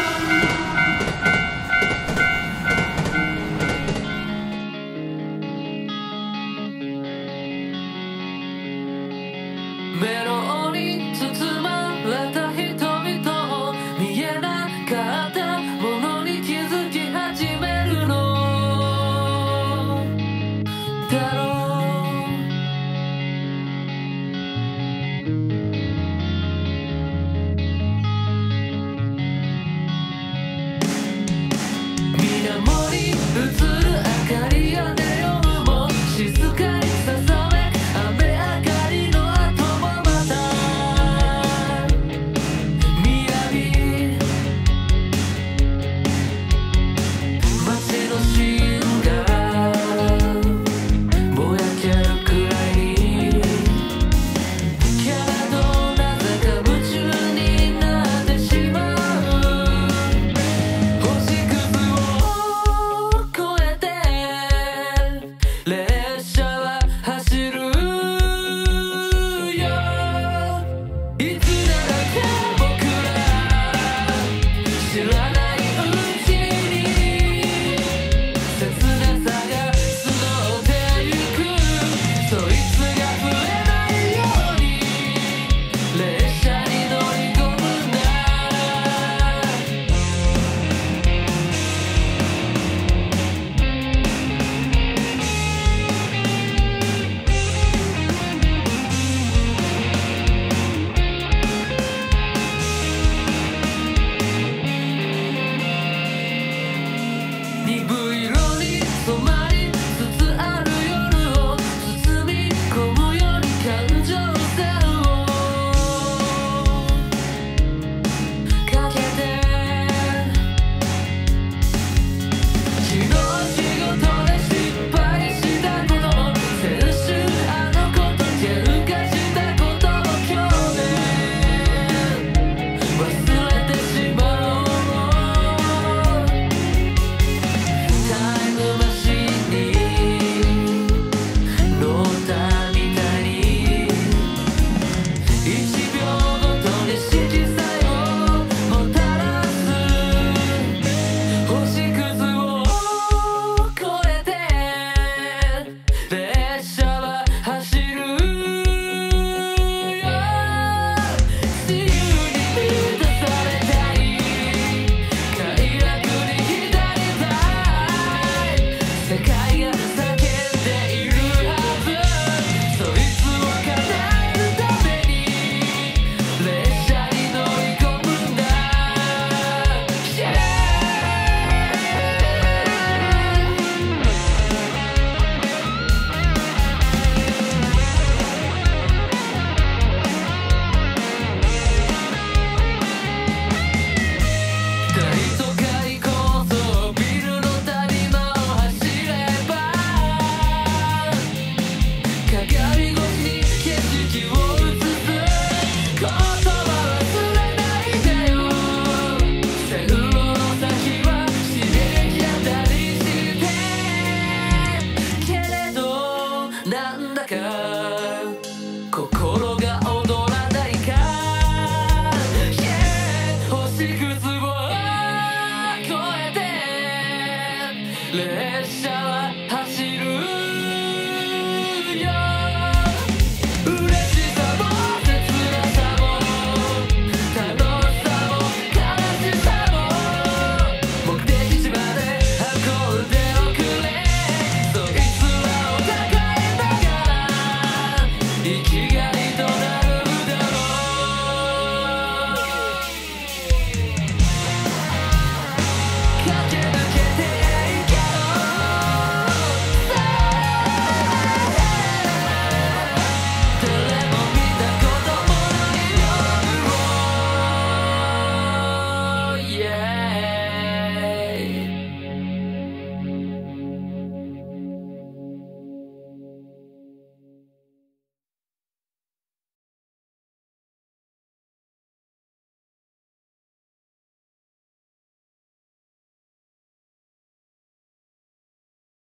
メロに包まれた人々を見えなかったものに気づき始めるのだろう。水面に映る明かりやネオンも静かにささめ雨上がりの後もまたみやび街の芯がぼやけるくらいにけれどなぜか夢中になってしまう。星屑を越えて列車は走るよ。いつだか僕ら知らないうちに切なさが募ってゆく。そいつが増えないように列車に乗り込むんだ。鈍い色に染まりつつある夜を包み込むように感情線をかけて昨日仕事で失敗したことも先週あの子と喧嘩したことも去年忘れてしまおう。タイムマシンに乗ったみたいに1秒ごとに色彩をもたらす。星屑を越えて列車は走るよ。自由に満たされたい快楽に浸りたい世界が叫んでいるはず。そいつを叶えるために列車に乗り込むんだ。大都会高層ビルの谷間を走れば鏡越しに景色を映す。言葉忘れないでよ。線路の先は刺激あったりしてけれどなんだか